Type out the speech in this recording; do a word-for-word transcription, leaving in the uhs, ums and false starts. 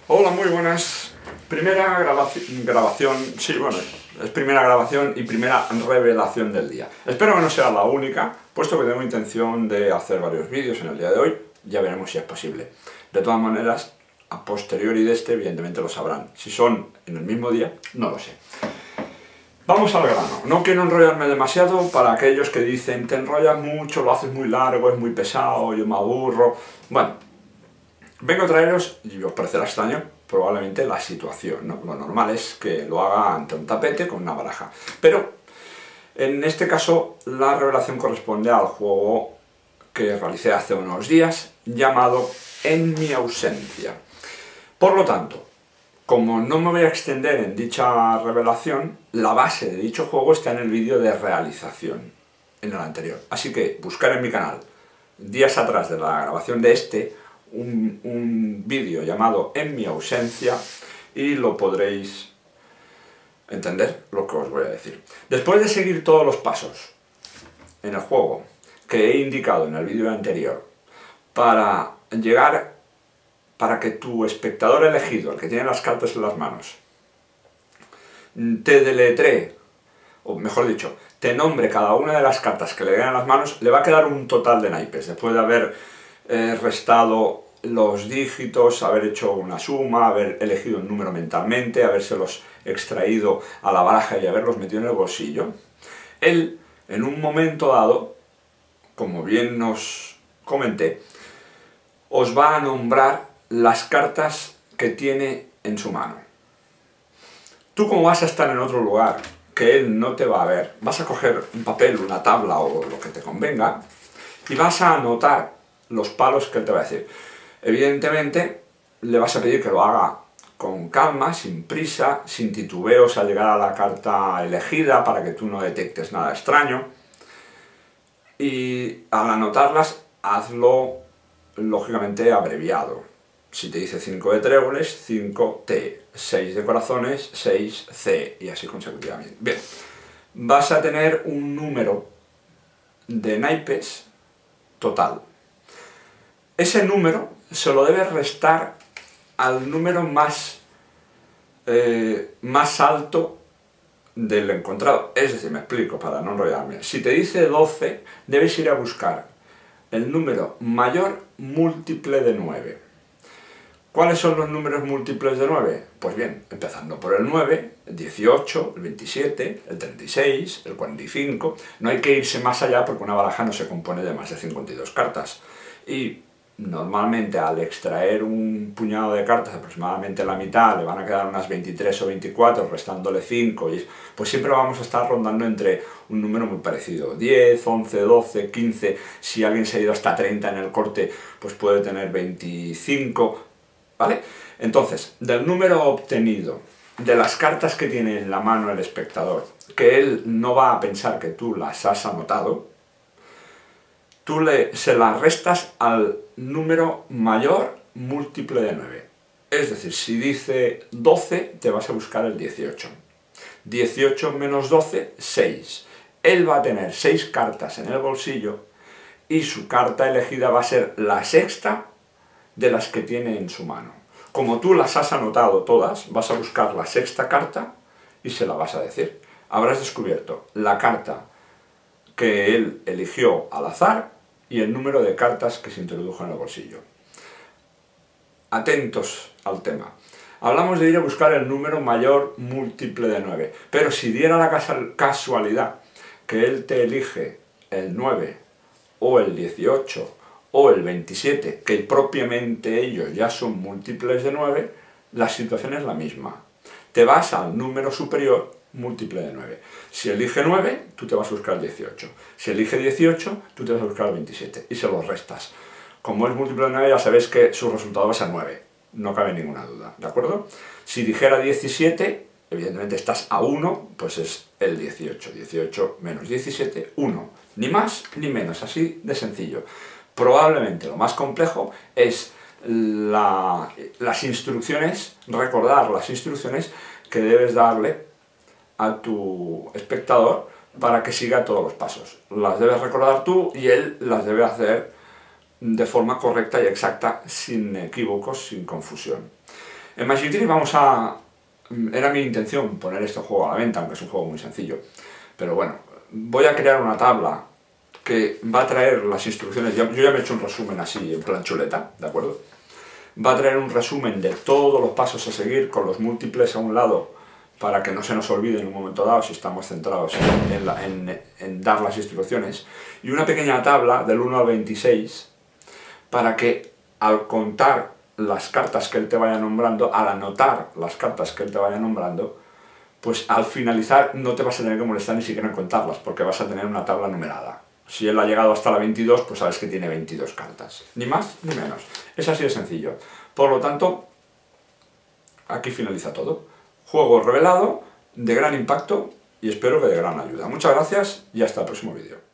Hola, muy buenas. Primera grabación, grabación, sí, bueno, es primera grabación y primera revelación del día. Espero que no sea la única, puesto que tengo intención de hacer varios vídeos en el día de hoy. Ya veremos si es posible. De todas maneras, a posteriori de este, evidentemente lo sabrán. Si son en el mismo día, no lo sé. Vamos al grano. No quiero enrollarme demasiado para aquellos que dicen te enrollas mucho, lo haces muy largo, es muy pesado, yo me aburro. Bueno, vengo a traeros, y os parecerá extraño, probablemente la situación, ¿no? Lo normal es que lo haga ante un tapete con una baraja. Pero, en este caso, la revelación corresponde al juego que realicé hace unos días, llamado En mi ausencia. Por lo tanto, como no me voy a extender en dicha revelación, la base de dicho juego está en el vídeo de realización, en el anterior. Así que, buscar en mi canal, días atrás de la grabación de este, un, un vídeo llamado En mi ausencia, y lo podréis entender lo que os voy a decir. Después de seguir todos los pasos en el juego que he indicado en el vídeo anterior, para llegar, para que tu espectador elegido, el que tiene las cartas en las manos, te deletree, o mejor dicho, te nombre cada una de las cartas que le den en las manos, le va a quedar un total de naipes, después de haber eh, restado los dígitos, haber hecho una suma, haber elegido un número mentalmente, habérselos extraído a la baraja y haberlos metido en el bolsillo. Él, en un momento dado, como bien os comenté, os va a nombrar las cartas que tiene en su mano. Tú, como vas a estar en otro lugar que él no te va a ver, vas a coger un papel, una tabla o lo que te convenga y vas a anotar los palos que él te va a decir. Evidentemente, le vas a pedir que lo haga con calma, sin prisa, sin titubeos al llegar a la carta elegida para que tú no detectes nada extraño. Y al anotarlas, hazlo lógicamente abreviado. Si te dice cinco de tréboles, cinco T, seis de corazones, seis C, y así consecutivamente. Bien, vas a tener un número de naipes total. Ese número se lo debes restar al número más, eh, más alto del encontrado. Es decir, me explico para no enrollarme. Si te dice doce, debes ir a buscar el número mayor múltiple de nueve. ¿Cuáles son los números múltiples de nueve? Pues bien, empezando por el nueve, el dieciocho, el veintisiete, el treinta y seis, el cuarenta y cinco... No hay que irse más allá porque una baraja no se compone de más de cincuenta y dos cartas. Y normalmente al extraer un puñado de cartas, aproximadamente la mitad, le van a quedar unas veintitrés o veinticuatro, restándole cinco, y pues siempre vamos a estar rondando entre un número muy parecido, diez, once, doce, quince, si alguien se ha ido hasta treinta en el corte, pues puede tener veinticinco, ¿vale? Entonces, del número obtenido, de las cartas que tiene en la mano el espectador, que él no va a pensar que tú las has anotado, tú le, se las restas al número mayor múltiple de nueve. Es decir, si dice doce, te vas a buscar el dieciocho. dieciocho menos doce, seis. Él va a tener seis cartas en el bolsillo y su carta elegida va a ser la sexta de las que tiene en su mano. Como tú las has anotado todas, vas a buscar la sexta carta y se la vas a decir. Habrás descubierto la carta que él eligió al azar y el número de cartas que se introdujo en el bolsillo. Atentos al tema. Hablamos de ir a buscar el número mayor múltiple de nueve, pero si diera la casualidad que él te elige el nueve o el dieciocho o el veintisiete, que propiamente ellos ya son múltiples de nueve, la situación es la misma. Te vas al número superior múltiple de nueve. Si elige nueve, tú te vas a buscar el dieciocho. Si elige dieciocho, tú te vas a buscar el veintisiete. Y se los restas. Como es múltiple de nueve, ya sabéis que su resultado va a ser nueve. No cabe ninguna duda, ¿de acuerdo? Si dijera diecisiete, evidentemente estás a uno, pues es el dieciocho. dieciocho menos diecisiete, uno. Ni más ni menos, así de sencillo. Probablemente lo más complejo es la, las instrucciones, recordar las instrucciones que debes darle a tu espectador para que siga todos los pasos. Las debes recordar tú y él las debe hacer de forma correcta y exacta, sin equívocos, sin confusión. En Magic Tree vamos a... Era mi intención poner este juego a la venta, aunque es un juego muy sencillo. Pero bueno, voy a crear una tabla que va a traer las instrucciones. Yo ya me he hecho un resumen así, en plan chuleta, ¿de acuerdo? Va a traer un resumen de todos los pasos a seguir, con los múltiples a un lado, para que no se nos olvide en un momento dado si estamos centrados en, en, la, en, en dar las instrucciones. Y una pequeña tabla del uno al veintiséis, para que al contar las cartas que él te vaya nombrando, al anotar las cartas que él te vaya nombrando, pues al finalizar no te vas a tener que molestar ni siquiera en contarlas, porque vas a tener una tabla numerada. Si él ha llegado hasta la veintidós, pues sabes que tiene veintidós cartas. Ni más ni menos. Es así de sencillo. Por lo tanto, aquí finaliza todo. Juego revelado, de gran impacto y espero que de gran ayuda. Muchas gracias y hasta el próximo vídeo.